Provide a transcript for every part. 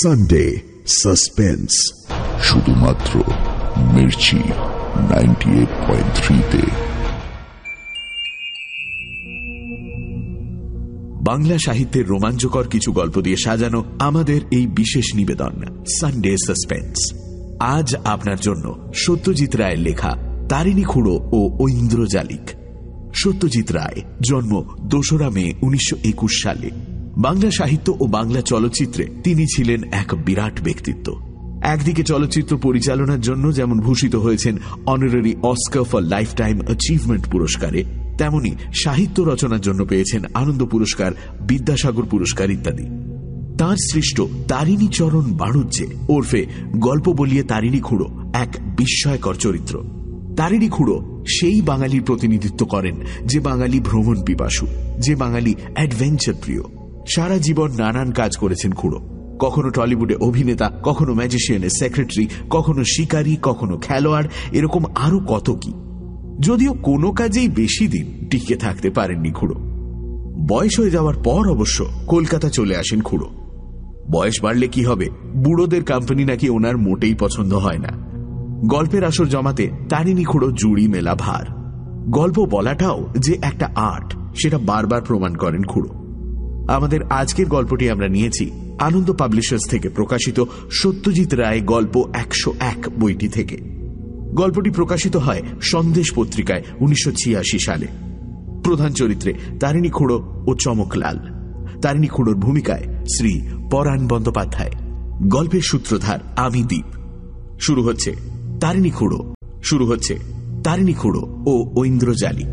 Sunday suspense, শুধুমাত্র মির্চি 98.3-তে। বাংলা সাহিত্যের রোমাঞ্চকর কিছু গল্প দিয়ে সাজানো আমাদের এই বিশেষ নিবেদন সানডে সাসপেন্স। আজ আপনার জন্য সত্যজিৎ রায়ের লেখা তারিণী খুড়ো ও ঐন্দ্রজালিক। সত্যজিৎ রায় জন্ম 2রা মে 1921 সালে। বাংলা সাহিত্য ও বাংলা চলচ্চিত্রে তিনি ছিলেন এক বিরাট ব্যক্তিত্ব। একদিকে চলচ্চিত্র পরিচালনার জন্য যেমন ভূষিত হয়েছেন honorary Oscar for lifetime achievement পুরস্কারে, তেমনি সাহিত্য রচনার জন্য পেয়েছেন আনন্দ পুরস্কার, বিদ্যাসাগর পুরস্কার ইত্যাদি। তাঁর সৃষ্ট তারিণী চরণ বাণুজ্যে ওরফে গল্প বলিয়ে তারিণী খুড়ো এক বিস্ময়কর চরিত্র। তারিণী খুড়ো সেই বাঙালির প্রতিনিধিত্ব করেন যে বাঙালি ভ্রমণ পিপাসু, যে বাঙালি অ্যাডভেঞ্চার প্রিয়। সারা জীবন নানান কাজ করেছেন খুড়ো। কখনো টলিউডে অভিনেতা, কখনো ম্যাজিশিয়ানের সেক্রেটারি, কখনো শিকারী, কখনো খেলোয়াড়, এরকম আরো কত কি। যদিও কোনো কাজেই বেশি দিন টিকে থাকতে পারেননি খুড়ো। বয়স হয়ে যাওয়ার পর অবশ্য কলকাতা চলে আসেন খুড়ো। বয়স বাড়লে কি হবে, বুড়োদের কোম্পানি নাকি ওনার মোটেই পছন্দ হয় না। গল্পের আসর জমাতে তারিণী খুড়ো জুড়ি মেলা ভার। গল্প বলাটাও যে একটা আর্ট, সেটা বারবার প্রমাণ করেন খুড়ো। আমাদের আজকের গল্পটি আমরা নিয়েছি আনন্দ পাবলিশার্স থেকে প্রকাশিত সত্যজিৎ রায় গল্প 101 বইটি থেকে। গল্পটি প্রকাশিত হয় সন্দেশ পত্রিকায় 1986 সালে। প্রধান চরিত্রে তারিণী খুড়ো ও চমকলাল। তারিণী খুড়োর ভূমিকায় শ্রী পরাণ বন্দ্যোপাধ্যায়। গল্পের সূত্রধার আমি দ্বীপ। শুরু হচ্ছে তারিণী খুড়ো ও ঐন্দ্রজালিক।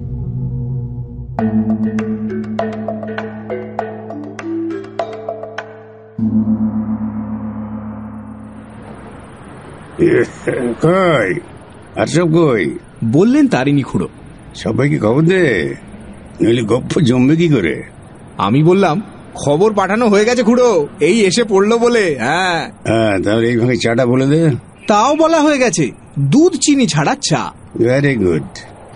বললেন তারিণী খুড়ো। সবাইকে খবর দে, নইলে গপ্প জমবে কি করে। আমি বললাম, খবর পাঠানো হয়ে গেছে খুড়ো, এই এসে পড়লো বলে। হ্যাঁ, তাহলে এই ভাগে চাটা বলে দে। তাও বলা হয়ে গেছে, দুধ চিনি ছাড়া চা। Very good.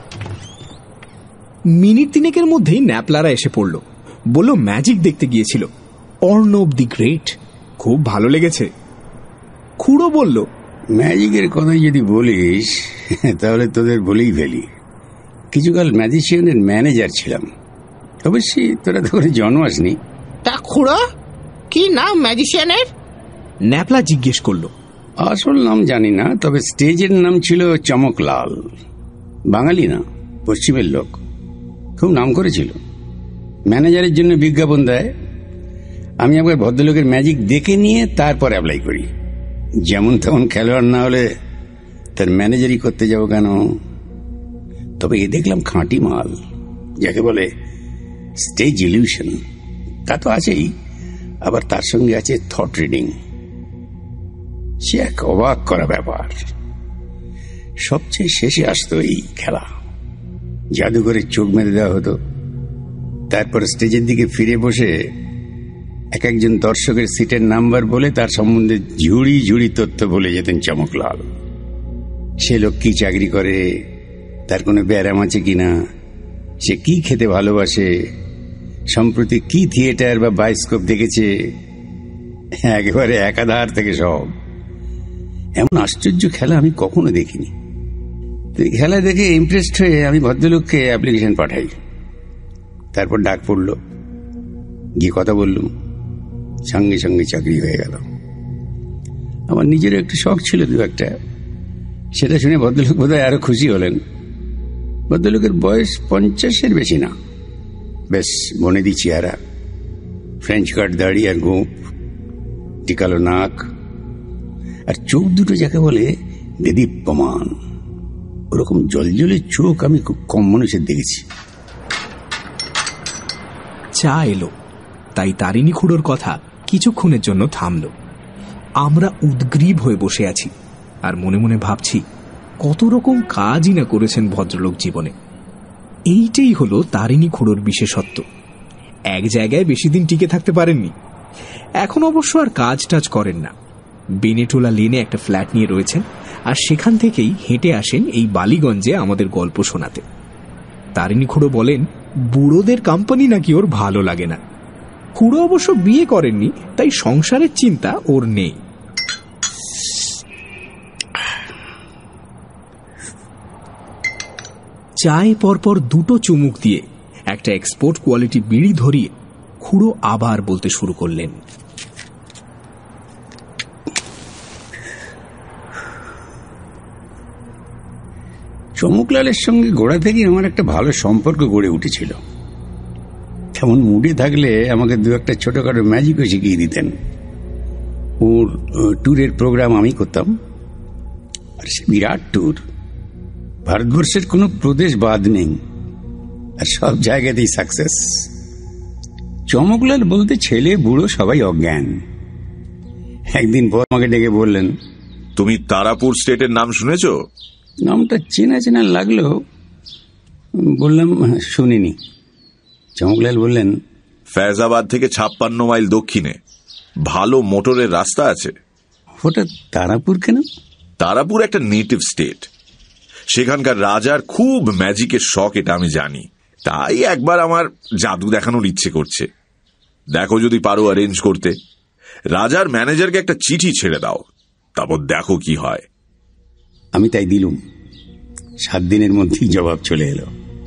মিনিট 3-এর মধ্যেই ন্যাপলারা এসে পড়লো। বলল ম্যাজিক দেখতে গিয়েছিল, অর্ণব দি গ্রেট, খুব ভালো লেগেছে। খুড়ো বলল, ম্যাজিকের কথাই যদি বলিস তাহলে তোদের বলেই ফেলি। কিছুকাল ম্যাজিশিয়ানের ম্যানেজার ছিলাম। অবশ্যই তোরা তো করে জন্মাসনি। তা খুড়ো, কি নাম ম্যাজিশিয়ানের? ন্যাপলা জিজ্ঞেস করলো। আসল নাম জানি না, তবে স্টেজের নাম ছিল চমকলাল। বাঙালি না, পশ্চিমের লোক, খুব নাম করেছিল। ম্যানেজারের জন্য বিজ্ঞাপন দেয়। আমি একবার ভদ্রলোকের ম্যাজিক দেখে নিয়ে তারপর অ্যাপ্লাই করি। যেমন তেমন খেলোয়াড় না হলে তার ম্যানেজারই করতে যাব কেন। তবে এ দেখলাম খাঁটি মাল, যাকে বলে স্টেজ ইলিউশন। তা তো আছেই, আবার তার সঙ্গে আছে থট রিডিং। সে এক অবাক করা ব্যাপার। সবচেয়ে শেষে আসতো এই খেলা। জাদু করে চোখ মেরে দেওয়া হতো, তারপর স্টেজের দিকে ফিরে বসে এক একজন দর্শকের সিটের নাম্বার বলে তার সম্বন্ধে ঝুড়ি ঝুড়ি তথ্য বলে যেতেন চমকলাল। সে লোক কি চাকরি করে, তার কোনো ব্যারাম আছে কিনা, সে কি খেতে ভালোবাসে, সম্প্রতি কি থিয়েটার বা বায়োস্কোপ দেখেছে, একেবারে একাধার থেকে সব। এমন আশ্চর্য খেলা আমি কখনো দেখিনি। খেলা দেখে ইমপ্রেসড হয়ে আমি ভদ্রলোককে অ্যাপ্লিকেশন পাঠাই। তারপর ডাক পড়ল, গিয়ে কথা বললুম, সঙ্গে সঙ্গে চাকরি হয়ে গেল। আমার নিজেরও একটু শখ ছিল দু একটা, সেটা শুনে ভদ্রলোক বোধহয় আরো খুশি হলেন। ভদ্রলোকের বয়স 50-এর বেশি না, বেশ বনেদি চেহারা, ফ্রেঞ্চ কাট দাড়ি আর গোঁপ, টিকালো নাক, আর চোখ দুটো যাকে বলে দেদীপ্যমান। ওরকম জলজলে চোখ আমি খুব কম মানুষের দেখেছি। চা এলো, তাই তারিণী খুড়োর কথা কিছুক্ষণের জন্য থামল। আমরা উদ্গ্রীব হয়ে বসে আছি আর মনে মনে ভাবছি কত রকম কাজই না করেছেন ভদ্রলোক জীবনে। এইটাই হলো তারিণী খুড়োর বিশেষত্ব। এক জায়গায় বেশি দিন টিকে থাকতে পারেননি। এখন অবশ্য আর কাজ টাজ করেন না। বেনেটোলা লেনে একটা ফ্ল্যাট নিয়ে রয়েছেন, আর সেখান থেকেই হেঁটে আসেন এই বালিগঞ্জে আমাদের গল্প শোনাতে। তারিণী খুড়ো বলেন, বুড়োদের কোম্পানি নাকি ওর ভালো লাগে না। খুড়ো অবশ্য বিয়ে করেননি, তাই সংসারের চিন্তা ওর নেই। চায়ে পরপর দুটো চুমুক দিয়ে একটা এক্সপোর্ট কোয়ালিটি বিড়ি ধরিয়ে খুড়ো আবার বলতে শুরু করলেন। চমকলালের সঙ্গে গোড়া থেকে আমার একটা ভালো সম্পর্ক গড়ে উঠেছিল। তেমন মুডে থাকলে আমাকে দু একটা ছোটখাটো ম্যাজিকও শিখিয়ে দিতেন। ওর ট্যুরের প্রোগ্রাম আমি করতাম, আর সে বিরাট ট্যুর। ভারতবর্ষের কোনো প্রদেশ বাদ নেই, আর সব জায়গাতেই সাকসেস। চমকলাল বলতে ছেলে বুড়ো সবাই অজ্ঞান। একদিন পর আমাকে ডেকে বললেন, তুমি তারাপুর স্টেটের নাম শুনেছ? নামটা চেনা চেনা লাগলো। বললাম, শুনিনি। চমকলাল বললেন, ফৈজাবাদ থেকে 56 মাইল দক্ষিণে ভালো মোটরের রাস্তা আছে। ওটা তারাপুর কেন? তারাপুর একটা নেটিভ স্টেট। সেখানকার রাজার খুব ম্যাজিকের শখ, এটা আমি জানি। তাই একবার আমার জাদু দেখানোর ইচ্ছে করছে। দেখো যদি পারো অ্যারেঞ্জ করতে। রাজার ম্যানেজারকে একটা চিঠি ছেড়ে দাও, তারপর দেখো কি হয়। আমি তাই দিলুম। 7 দিনের মধ্যেই জবাব চলে এলো।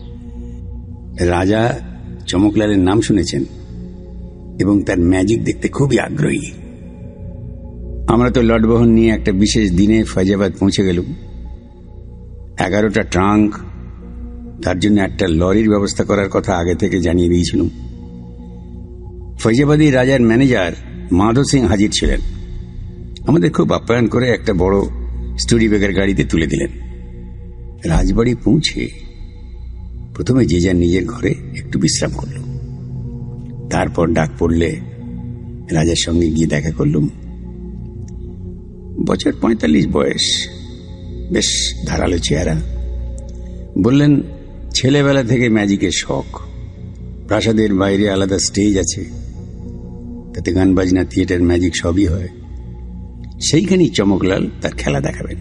রাজা চমকলালের নাম শুনেছেন এবং তার ম্যাজিক দেখতে খুবই আগ্রহী। আমরা তো লটবহন নিয়ে একটা বিশেষ দিনে ফৈজাবাদ পৌঁছে গেলুম। 11টা ট্রাঙ্ক, তার জন্য একটা লরির ব্যবস্থা করার কথা আগে থেকে জানিয়ে দিয়েছিলাম। ফৈজাবাদী রাজার ম্যানেজার মাধব সিং হাজির ছিলেন। আমাদের খুব আপ্যায়ন করে একটা বড় স্টুডিব্যাগের গাড়িতে তুলে দিলেন। রাজবাড়ি পৌঁছে প্রথমে যে যার নিজের ঘরে একটু বিশ্রাম করল। তারপর ডাক পড়লে রাজার সঙ্গে গিয়ে দেখা করলুম। বছর 45 বয়স, বেশ ধারালো চেহারা। বললেন, ছেলেবেলা থেকে ম্যাজিকের শখ। প্রাসাদের বাইরে আলাদা স্টেজ আছে, তাতে গান বাজনা, থিয়েটার, ম্যাজিক সবই হয়। সেইখানেই চমকলাল তার খেলা দেখাবেন।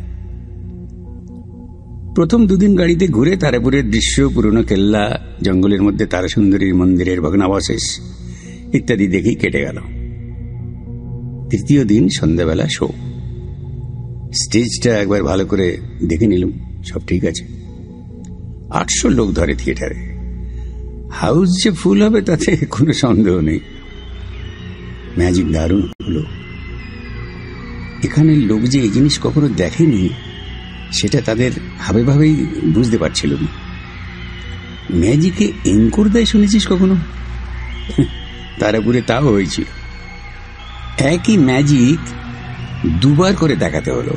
প্রথম 2 দিন গাড়িতে ঘুরে তারাপুরের দৃশ্য, পুরনো কেল্লা, জঙ্গলের মধ্যে তারাসুন্দরীর মন্দিরের ভগ্নাবশেষ ইত্যাদি দেখেই কেটে গেল। তৃতীয় দিন সন্ধ্যাবেলা শো। স্টেজটা একবার ভালো করে দেখে নিলাম, সব ঠিক আছে। 800 লোক ধরে থিয়েটারে। হাউস যে ফুল হবে তাতে কোনো সন্দেহ নেই। ম্যাজিক দারুণ হলো। এখানে লোক যে এই জিনিস কখনো দেখেনি সেটা তাদের ভাবে ভাবেই বুঝতে পারছিল না। ম্যাজিকে এনকোর দেয় শুনেছিস কখনো? তারাপুরে তাও হয়েছিল। একই ম্যাজিক 2 বার করে দেখাতে হলো।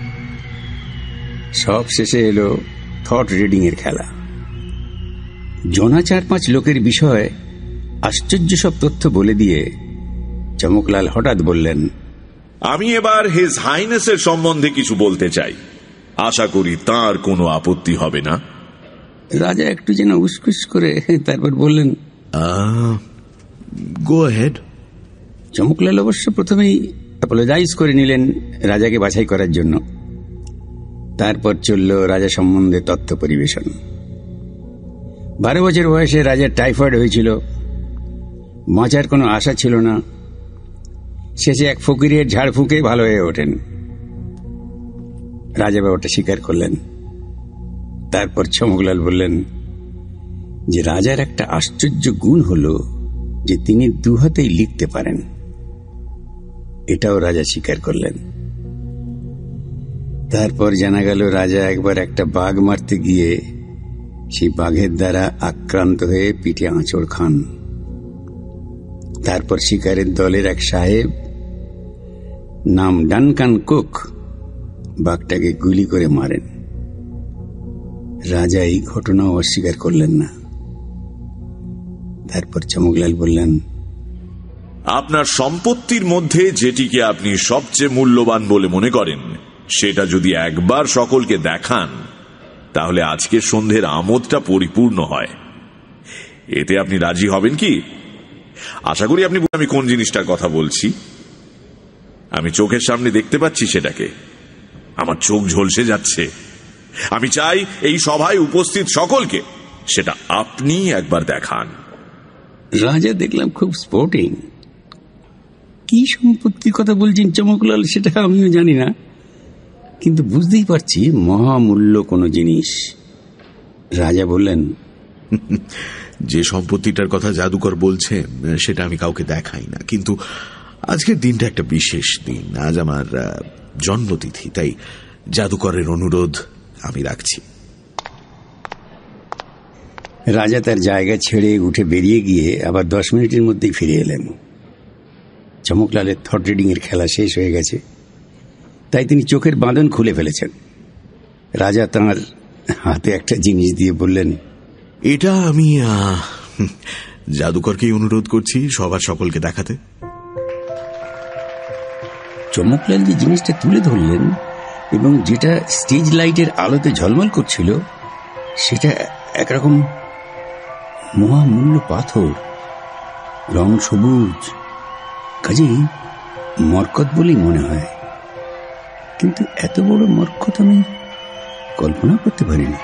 সব শেষে এলো থট রিডিং এর খেলা। জনা 4-5 লোকের বিষয়ে আশ্চর্য সব তথ্য বলে দিয়ে চমকলাল হঠাৎ বললেন, আমি এবার হিজ হাইনেসের সম্বন্ধে কিছু বলতে চাই। আশা করি তার কোনো আপত্তি হবে না। রাজা একটু যেন উসকুস করে তারপর বললেন, গো হেড। চমকলাল অবশ্য প্রথমেই অ্যাপোলোজাইজ করে নিলেন রাজাকে বাছাই করার জন্য। তারপর চলল রাজা সম্বন্ধে তথ্য পরিবেশন। 12 বছর বয়সে রাজার টাইফয়েড হয়েছিল। বাঁচার কোনো আশা ছিল না। শেষে এক ফকিরের ঝাড়ফুঁকে ভালো হয়ে ওঠেন। রাজা ব্যাপারটা স্বীকার করলেন। তারপর চমকলাল বললেন যে রাজার একটা আশ্চর্য গুণ হলো যে তিনি 2 হাতেই লিখতে পারেন। এটাও রাজা স্বীকার করলেন। তারপর জানা গেল রাজা একবার একটা বাঘ মারতে গিয়ে সেই বাঘের দ্বারা আক্রান্ত হয়ে পিঠে আঁচড় খান। তারপর শিকারের দলের এক সাহেব নাম ডানকান কুক বাঘটাকে গুলি করে মারেন। রাজা এই ঘটনাও অস্বীকার করলেন না। তারপর চমকলাল বললেন, আপনার সম্পত্তির মধ্যে যেটিকে আপনি সবচেয়ে মূল্যবান বলে মনে করেন সেটা যদি একবার সকলকে দেখান তাহলে আজকের সন্ধ্যের আমোদটা পরিপূর্ণ হয়। এতে আপনি রাজি হবেন কি? আশা করি আপনি আমি কোন জিনিসটার কথা বলছি। আমি চোখের সামনে দেখতে পাচ্ছি সেটাকে। আমার চোখ ঝলসে যাচ্ছে। আমি চাই এই সভায় উপস্থিত সকলকে সেটা আপনি একবার দেখান। রাজা দেখলাম খুব স্পোর্টিং। কি সম্পত্তির কথা বলছেন চমকলাল সেটা আমিও জানি না, কিন্তু বুঝতেই পারছি মহামূল্য কোনো জিনিস। রাজা বললেন, যে সম্পত্তিটার কথা জাদুকর বলছে সেটা আমি কাউকে দেখাই না, কিন্তু আজকের দিনটা একটা বিশেষ দিন। আজ আমার জন্মতিথি, তাই জাদুকরের অনুরোধ আমি রাখছি। রাজা তার জায়গা ছেড়ে উঠে বেরিয়ে গিয়ে আবার 10 মিনিটের মধ্যেই ফিরে এলেন। চমকলালের থট রিডিং এর খেলা শেষ হয়ে গেছে, তাই তিনি চোখের বাঁধন খুলে ফেলেছেন। রাজা তাঁর হাতে একটা জিনিস দিয়ে বললেন, এটা আমি জাদুকরকেই অনুরোধ করছি সবার সকলকে দেখাতে। চমকলাল যে জিনিসটা তুলে ধরলেন এবং যেটা স্টেজ লাইটের আলোতে ঝলমল করছিল, সেটা একরকম মহামূল্য পাথর, রং সবুজ, কাজেই মরকত বলেই মনে হয়। কিন্তু এত বড় মরকত আমি কল্পনা করতে পারিনি।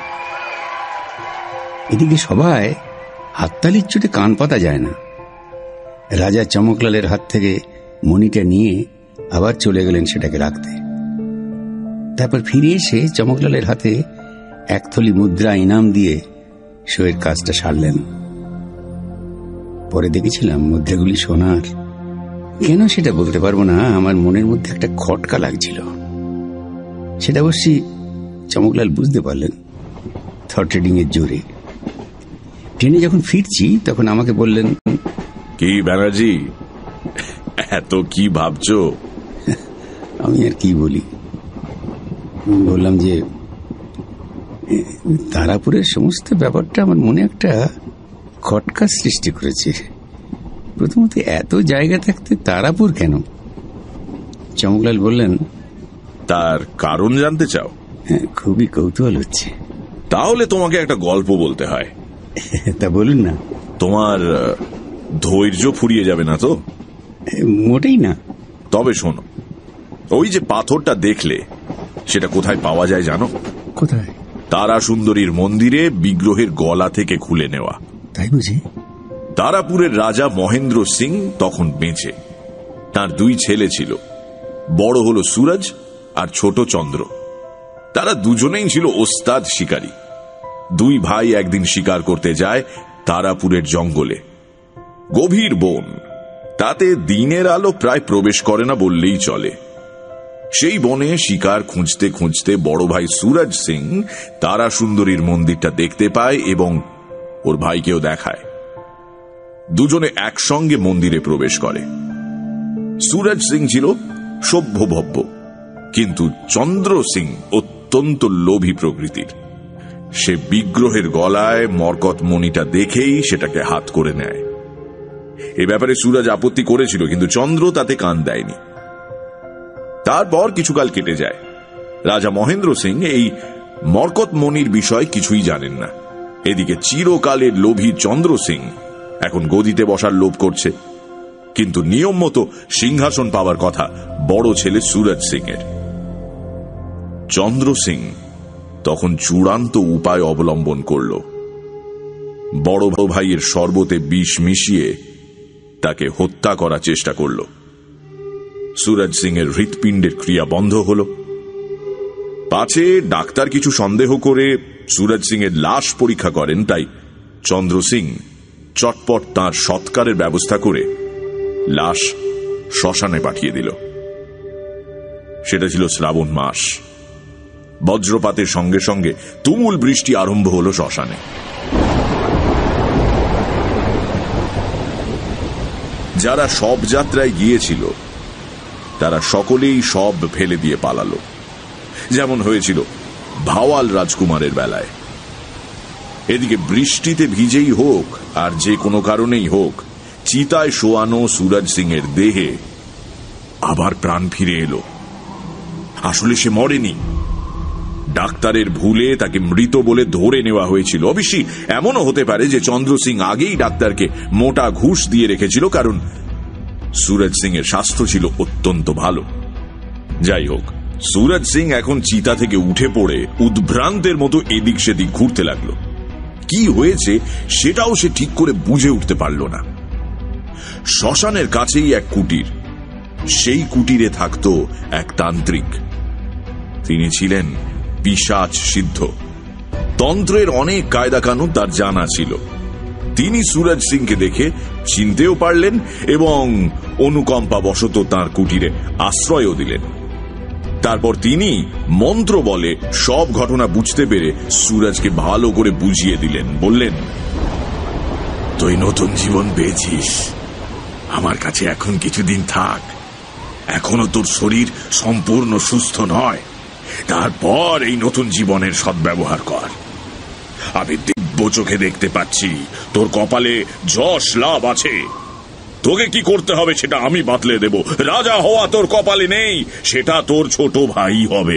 এদিকে সবাই হাততালির চোটে কান পাতা যায় না। রাজা চমকলালের হাত থেকে মণিটা নিয়ে আবার চলে গেলেন সেটাকে রাখতে। তারপর ফিরে এসে চমকলালের হাতে 1 থলি মুদ্রা ইনাম দিয়ে শোয়ের কাজটা সারলেন। পরে দেখেছিলাম মুদ্রাগুলি সোনার। কেন সেটা বলতে পারবো না, আমার মনের মধ্যে একটা খটকা লাগছিল। সেটা অবশ্যই চমকলাল বুঝতে পারলেন থট রিডিং এর জোরে। ট্রেনে যখন ফিরছি তখন আমাকে বললেন, কি ব্যানার্জি, এত কি ভাবছো? আমি আর কি বলি, বললাম যে তারাপুরের সমস্ত ব্যাপারটা আমার মনে একটা খটকা সৃষ্টি করেছে। প্রথমত এত জায়গা থাকতে তারাপুর কেন? চমকলাল বললেন, তার কারণ জানতে চাও? হ্যাঁ, খুবই কৌতূহল হচ্ছে। তাহলে তোমাকে একটা গল্প বলতে হয়। তা বলুন না। তোমার ধৈর্য ফুরিয়ে যাবে না তো? মোটেই না। তবে শোনো, ওই যে পাথরটা দেখলে সেটা কোথায় পাওয়া যায় জানো? কোথায়? তারা সুন্দরীর মন্দিরে বিগ্রহের গলা থেকে খুলে নেওয়া। তাই বুঝি? তারাপুরের রাজা মহেন্দ্র সিং তখন বেঁচে। তার 2 ছেলে ছিল, বড় হলো সুরজ আর ছোট চন্দ্র। তারা দুজনেই ছিল ওস্তাদ শিকারী। 2 ভাই একদিন শিকার করতে যায় তারাপুরের জঙ্গলে। গভীর বন, তাতে দিনের আলো প্রায় প্রবেশ করে না বললেই চলে। সেই বনে শিকার খুঁজতে খুঁজতে বড় ভাই সুরজ সিং তারা সুন্দরীর মন্দিরটা দেখতে পায় এবং ওর ভাইকেও দেখায়। দুজনে একসঙ্গে মন্দিরে প্রবেশ করে। সুরজ সিং ছিল সভ্যভব্য, কিন্তু চন্দ্র সিং অত্যন্ত লোভী প্রকৃতির। সে বিগ্রহের গলায় মরকত মণিটা দেখেই সেটাকে হাত করে নেয়। এ ব্যাপারে সুরজ আপত্তি করেছিল, কিন্তু চন্দ্র তাতে কান দেয়নি। তারপর কিছুকাল কেটে যায়। রাজা মহেন্দ্র সিং এই মরকত মণির বিষয় কিছুই জানেন না। এদিকে চিরকালের লোভী চন্দ্র সিং এখন গদিতে বসার লোভ করছে, কিন্তু নিয়ম মতো সিংহাসন পাওয়ার কথা বড় ছেলে সুরজ সিং এর। চন্দ্র সিং তখন চূড়ান্ত উপায় অবলম্বন করল। বড় ভাইয়ের শরবতে বিষ মিশিয়ে তাকে হত্যা করার চেষ্টা করল। সুরজ সিং এর হৃৎপিণ্ডের ক্রিয়া বন্ধ হল। পাছে ডাক্তার কিছু সন্দেহ করে সুরজ সিং এর লাশ পরীক্ষা করেন, তাই চন্দ্র সিং চটপট তাঁর সৎকারের ব্যবস্থা করে লাশ শ্মশানে পাঠিয়ে দিল। সেটা ছিল শ্রাবণ মাস। বজ্রপাতের সঙ্গে সঙ্গে তুমুল বৃষ্টি আরম্ভ হল শ্মশানে। যারা সব যাত্রায় গিয়েছিল তারা সকলেই সব ফেলে দিয়ে পালালো, যেমন হয়েছিল ভাওয়াল রাজকুমারের বেলায়। এদিকে বৃষ্টিতে ভিজেই হোক আর যে কোনো কারণেই হোক, চিতায় শোয়ানো সুরজ সিং এর দেহে আবার প্রাণ ফিরে এলো। আসলে সে মরেনি, ডাক্তারের ভুলে তাকে মৃত বলে ধরে নেওয়া হয়েছিল। অবশ্যই এমনও হতে পারে যে চন্দ্র সিং আগেই ডাক্তারকে মোটা ঘুষ দিয়ে রেখেছিল, কারণ সুরজ সিং এর স্বাস্থ্য ছিল অত্যন্ত ভালো। যাই হোক, সুরজ সিং এখন চিতা থেকে উঠে পড়ে উদ্ভ্রান্তের মতো এদিক সেদিক ঘুরতে লাগলো। কি হয়েছে সেটাও সে ঠিক করে বুঝে উঠতে পারল না। শ্মশানের কাছেই এক কুটির, সেই কুটিরে থাকত এক তান্ত্রিক। তিনি ছিলেন পিশাচ সিদ্ধ, তন্ত্রের অনেক কায়দা কানুন তার জানা ছিল। তিনি সুরজ সিংকে দেখে চিনতেও পারলেন এবং অনুকম্পা বশত তাঁর কুটিরে আশ্রয়ও দিলেন। তারপর তিনি মন্ত্র বলে সব ঘটনা বুঝতে পেরে সুরজকে ভালো করে বুঝিয়ে দিলেন। বললেন, তুই নতুন জীবন পেয়েছিস, আমার কাছে এখন কিছুদিন থাক। এখনো তোর শরীর সম্পূর্ণ সুস্থ নয়, তারপর এই নতুন জীবনের সদ্ব্যবহার কর। আমি দিব্য চোখে দেখতে পাচ্ছি তোর কপালে যশ লাভ আছে। তোকে কি করতে হবে সেটা আমি বাতলে দেব। রাজা হওয়া তোর কপালে নেই, সেটা তোর ছোট ভাই হবে।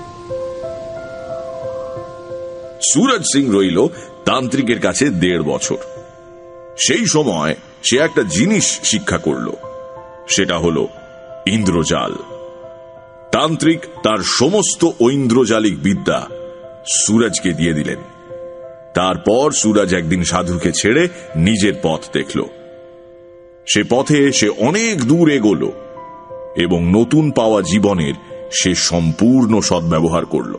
সুরজ সিং রইল তান্ত্রিকের কাছে 1.5 বছর। সেই সময় সে একটা জিনিস শিক্ষা করল, সেটা হলো ইন্দ্রজাল। তান্ত্রিক তার সমস্ত ঐন্দ্রজালিক বিদ্যা সুরজকে দিয়ে দিলেন। তারপর সুরজ একদিন সাধুকে ছেড়ে নিজের পথ দেখল। সে পথে সে অনেক দূর এগোল এবং নতুন পাওয়া জীবনের সে সম্পূর্ণ সদ্ব্যবহার করল।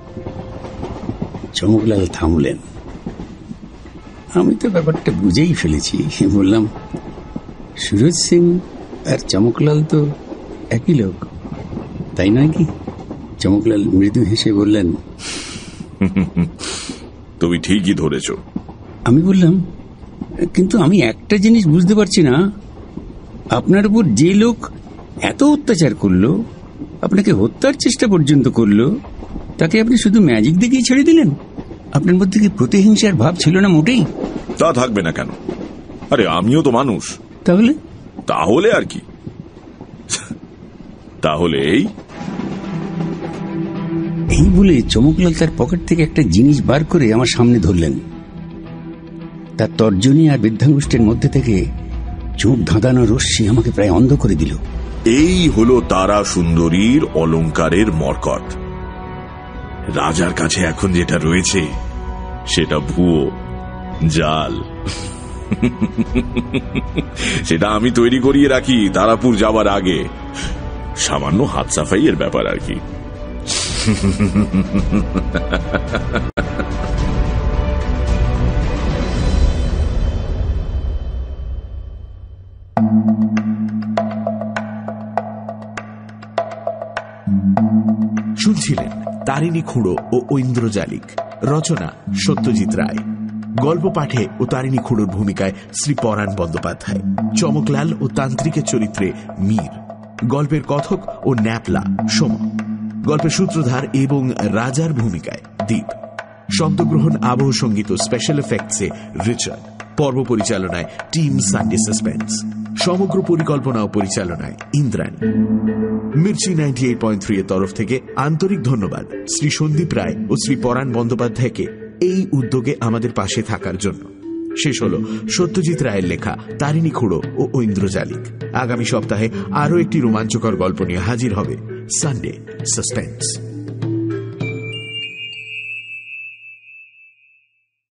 চমকলাল থামলেন। আমি তো ব্যাপারটা বুঝেই ফেলেছি। বললাম, সুরজ সিং আর চমকলাল তো একই লোক, তাই নয় কি? চমকলাল মৃদু হেসে বললেন, তুমি ঠিকই ধরেছ। আমি বললাম, কিন্তু আমি একটা জিনিস বুঝতে পারছি না, আপনার উপর যে লোক এত অত্যাচার করলো, আপনাকে হত্যার চেষ্টা পর্যন্ত করলো, তাকে আপনি শুধু ম্যাজিক দেখেই ছেড়ে দিলেন? আপনার মধ্যে কি প্রতিহিংসার ভাব ছিল না মোটেই? তা থাকবে না কেন? আরে আমিও তো মানুষ। তাহলে আর কি? তাহলে এই বলে চমকলাল তার পকেট থেকে একটা জিনিস বার করে আমার সামনে ধরলেন। তার তর্জনী আর বৃদ্ধাঙ্গুষ্ঠের মধ্যে থেকে চোখ ধাঁধানো রশ্মি আমাকে প্রায় অন্ধ করে দিল। এই হলো তারা সুন্দরীর অলংকারের মরকট। রাজার কাছে এখন যেটা রয়েছে সেটা ভুয়ো জাল। সেটা আমি তৈরি করিয়ে রাখি তারাপুর যাবার আগে। সামান্য হাত সাফাইয়ের ব্যাপার আর কি। শুনছিলেন তারিণী খুড়ো ও ঐন্দ্রজালিক, রচনা সত্যজিৎ রায়, গল্প পাঠে ও তারিণী খুড়োর ভূমিকায় শ্রী পরাণ বন্দ্যোপাধ্যায়, চমকলাল ও তান্ত্রিকের চরিত্রে মীর, গল্পের কথক ও ন্যাপলা সোম, গল্পের সূত্রধার এবং রাজার ভূমিকায় দীপ, শব্দগ্রহণ, আবহ সঙ্গীত ও স্পেশাল এফেক্টসে রিচার্ড, পর্ব পরিচালনায় টিম সানডে সাসপেন্স, সমগ্র পরিকল্পনা ও পরিচালনায় ইন্দ্রাণী। মির্চি 98.3 এর তরফ থেকে আন্তরিক ধন্যবাদ শ্রী সন্দীপ রায় ও শ্রী পরাণ বন্দ্যোপাধ্যায়কে এই উদ্যোগে আমাদের পাশে থাকার জন্য। শেষ হল সত্যজিৎ রায়ের লেখা তারিণী খুড়ো ও ঐন্দ্রজালিক। আগামী সপ্তাহে আরও একটি রোমাঞ্চকর গল্প নিয়ে হাজির হবে সানডে সাসপেন্স।